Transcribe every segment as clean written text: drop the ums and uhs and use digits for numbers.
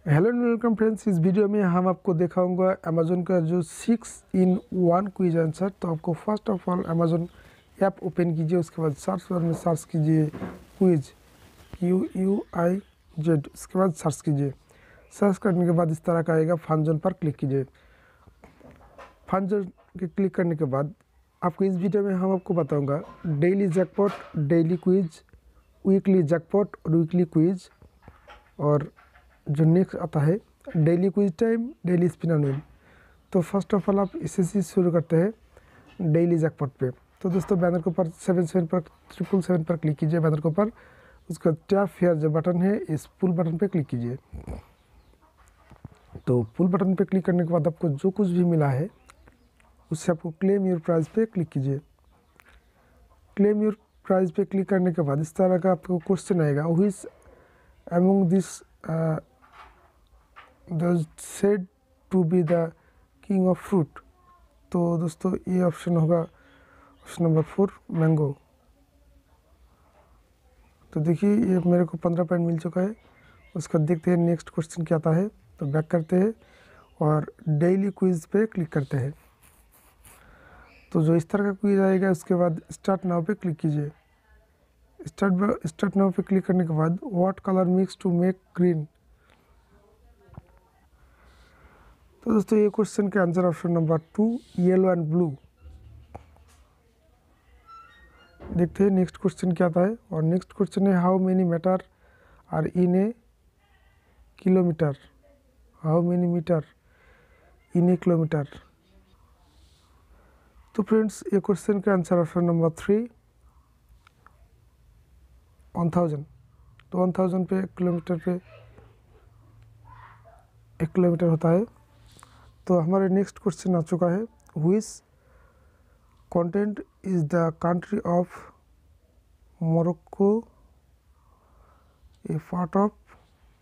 Hello and welcome friends. इस video में हम आपको दिखाऊंगा अमेज़न का जो 6 in 1 क्विज आंसर। तो आपको first of all Amazon app open कीजिए, उसके बाद सर्च बार में सर्च कीजिए क्विज QUIZ, उसके बाद सर्च कीजिए। सर्च करने के बाद इस तरह का आएगा, फन जोन पर क्लिक कीजिए। फन जोन के क्लिक करने के बाद आपको इस वीडियो में हम आपको बताऊँगा daily jackpot, daily quiz, weekly jackpot और वीकली क्विज, और जो नेक्स्ट आता है daily quiz time, daily spin and win. तो फर्स्ट ऑफ ऑल आप इससे शुरू करते हैं डेली जैकपॉट पे। तो दोस्तों बैनर के ऊपर 77 पर 777 पर क्लिक कीजिए बैनर के ऊपर। उसका टैप फेयर जो बटन है, इस पुल बटन पे क्लिक कीजिए। तो पुल बटन पे क्लिक करने के बाद आपको जो कुछ भी मिला है उससे आपको क्लेम योर प्राइज पे क्लिक कीजिए। क्लेम योर प्राइज पे क्लिक करने के बाद इस तरह का आपको क्वेश्चन आएगा, who is among this said to be the king of fruit. तो दोस्तों ये ऑप्शन होगा ऑप्शन नंबर 4, मैंगो। तो देखिए ये मेरे को 15 पॉइंट मिल चुका है। उसका देखते हैं नेक्स्ट क्वेश्चन क्या आता है। तो बैक करते हैं और डेली क्विज पे क्लिक करते हैं। तो जो इस तरह का क्विज आएगा उसके बाद स्टार्ट नाउ पे क्लिक कीजिए। स्टार्ट नाउ पे क्लिक करने के बाद what colour mix to make green. तो दोस्तों ये क्वेश्चन का answer option number 2, yellow and blue. देखते हैं नेक्स्ट क्वेश्चन क्या आता है। और नेक्स्ट क्वेश्चन है how many metre are in a kilometre. How many metre in a kilometre. तो फ्रेंड्स ये क्वेश्चन का आंसर ऑप्शन नंबर 3, 1000। तो 1000 पे किलोमीटर पे 1 किलोमीटर होता है। तो हमारे नेक्स्ट क्वेश्चन आ चुका है, which continent is the country of Morocco a part of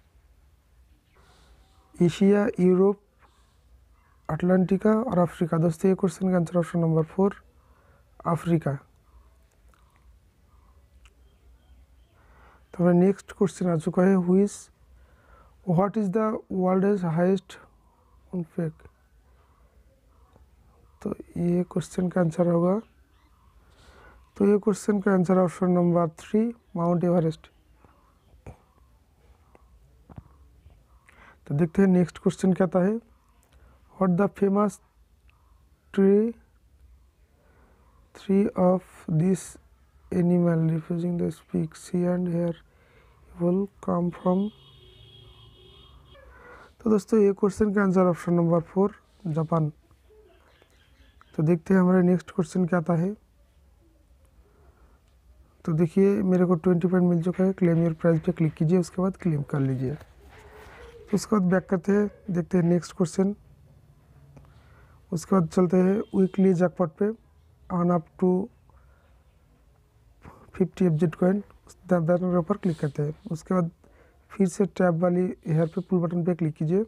Asia, Europe, Antarctica और अफ्रीका। दोस्तों ये क्वेश्चन का आंसर ऑप्शन नंबर 4, अफ्रीका। तो हमारा नेक्स्ट क्वेश्चन आ चुका है, what is the world highest peak. तो ये क्वेश्चन का आंसर होगा, तो ये क्वेश्चन का answer option number 3, Mount Everest. तो देखते हैं नेक्स्ट क्वेश्चन क्या आता है, what the famous tree of this animal refusing the speak sea and hair will come from. तो दोस्तों ये क्वेश्चन का आंसर ऑप्शन नंबर 4, जापान। तो देखते हैं हमारे नेक्स्ट क्वेश्चन क्या आता है। तो देखिए मेरे को 20 पॉइंट मिल चुका है। क्लेम योर प्राइस पे क्लिक कीजिए, उसके बाद क्लेम कर लीजिए। तो उसके बाद बैक करते हैं, देखते हैं नेक्स्ट क्वेश्चन। उसके बाद चलते हैं वीकली जैकपॉट पे, earn up to 50 FZ coin. Banner के ऊपर क्लिक करते हैं। उसके बाद फिर से टैब वाली हेयर पे पुल बटन पे क्लिक कीजिए।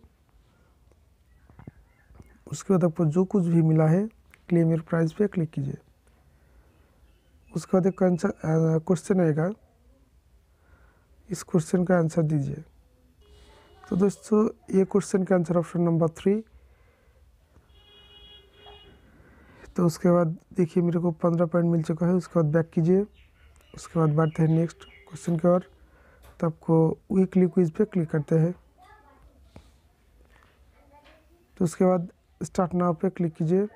उसके बाद आपको जो कुछ भी मिला है क्लेम योर प्राइस पे क्लिक कीजिए। उसके बाद एक क्वेश्चन आएगा, इस क्वेश्चन का आंसर दीजिए। तो दोस्तों ये क्वेश्चन का आंसर ऑप्शन नंबर 3। तो उसके बाद देखिए मेरे को 15 पॉइंट मिल चुका है। उसके बाद बैक कीजिए। उसके बाद बढ़ते हैं नेक्स्ट क्वेश्चन की ओर। तो आपको वीकली क्विज पे क्लिक करते हैं। तो उसके बाद स्टार्ट नाउ पे क्लिक कीजिए।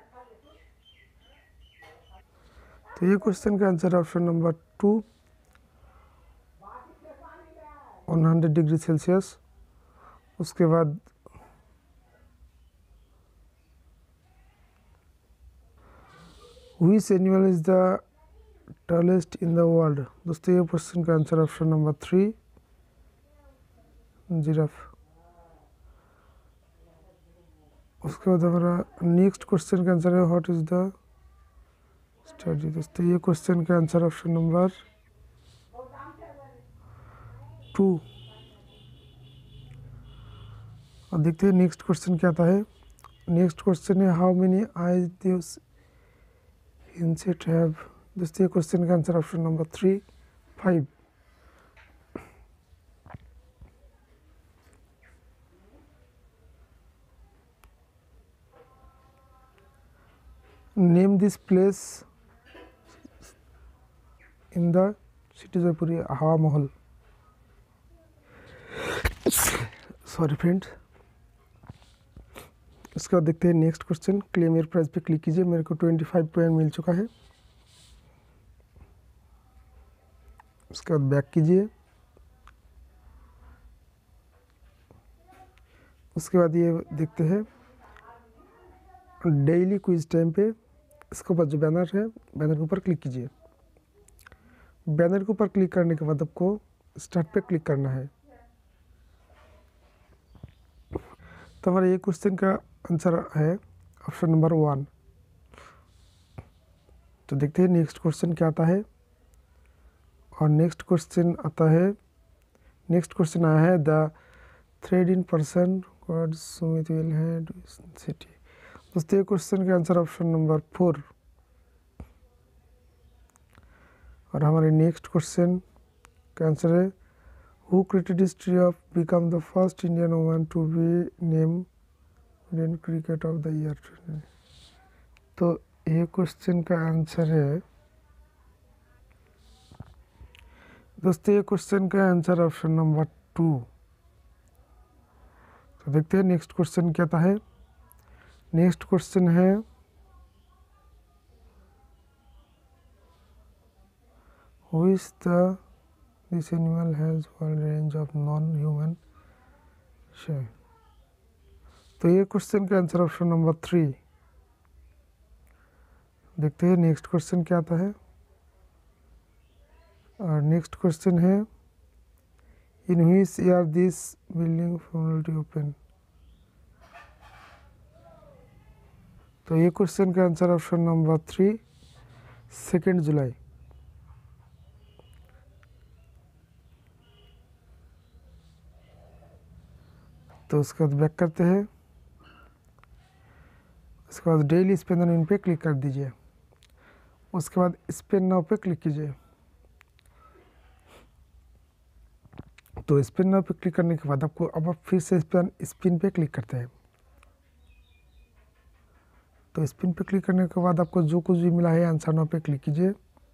तो ये क्वेश्चन का answer option number 2, 100 degree Celsius. उसके बाद which animal is the tallest in the world. दोस्तों ये क्वेश्चन का आंसर ऑप्शन नंबर 3, जिराफ। उसके बाद हमारा नेक्स्ट क्वेश्चन का आंसर है व्हाट इज द स्टडी। दोस्तों ये क्वेश्चन का आंसर ऑप्शन नंबर 2। और देखते हैं नेक्स्ट क्वेश्चन क्या आता है। नेक्स्ट क्वेश्चन है how many eyes this insect have. दोस्तों ये क्वेश्चन का answer option number 3, 5। Name this place in the city जयपुरी हवा महल। Sorry friends. इसके बाद देखते हैं next question. Claim your prize पे क्लिक कीजिए। मेरे को 25 पॉइंट मिल चुका है। उसके बाद बैक कीजिए। उसके बाद ये देखते हैं डेली क्विज टाइम पे। इसके ऊपर जो बैनर है, बैनर के ऊपर क्लिक कीजिए। बैनर के ऊपर क्लिक करने के बाद आपको स्टार्ट पे क्लिक करना है। तो हमारे ये क्वेश्चन का आंसर है ऑप्शन नंबर 1। तो देखते हैं नेक्स्ट क्वेश्चन क्या आता है। और नेक्स्ट क्वेश्चन आता है, नेक्स्ट क्वेश्चन आया है the thread in person god Sumit will had city. दोस्तों ये क्वेश्चन का आंसर ऑप्शन नंबर 4। और हमारे नेक्स्ट क्वेश्चन का आंसर है who created history of become the first Indian woman to be name Indian cricket of the year. तो ये question का आंसर है दोस्तों, ये क्वेश्चन का आंसर ऑप्शन नंबर 2। तो देखते हैं नेक्स्ट क्वेश्चन क्या था है। नेक्स्ट क्वेश्चन है who is the this animal has wide range of non human shape. तो ये क्वेश्चन का आंसर ऑप्शन नंबर 3। देखते हैं नेक्स्ट क्वेश्चन क्या आता है। और नेक्स्ट क्वेश्चन है in which year this building formality open. तो ये क्वेश्चन का आंसर ऑप्शन नंबर 3 2 जुलाई। तो उसके बाद बैक करते हैं। उसके बाद डेली स्पेन ऑन इन पे क्लिक कर दीजिए। उसके बाद स्पेन नाउ पे क्लिक कीजिए। तो स्पिन नाउ पे क्लिक करने के बाद आपको अब आप फिर से स्पिन पे क्लिक करते हैं। तो स्पिन पे क्लिक करने के बाद आपको जो कुछ भी मिला है आंसर नाउ पे क्लिक कीजिए।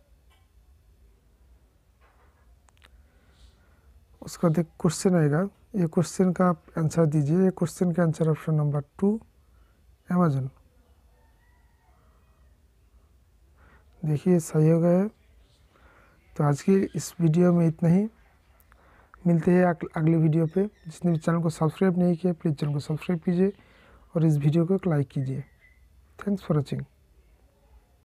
उसका बाद एक क्वेश्चन आएगा, ये क्वेश्चन का आप आंसर दीजिए। ये क्वेश्चन का आंसर ऑप्शन नंबर 2 अमेजन। देखिए सही हो गया है। तो आज की इस वीडियो में इतना ही। मिलते हैं अगले वीडियो पे। जिसने भी चैनल को सब्सक्राइब नहीं किया प्लीज़ चैनल को सब्सक्राइब कीजिए और इस वीडियो को लाइक कीजिए। Thanks for watching.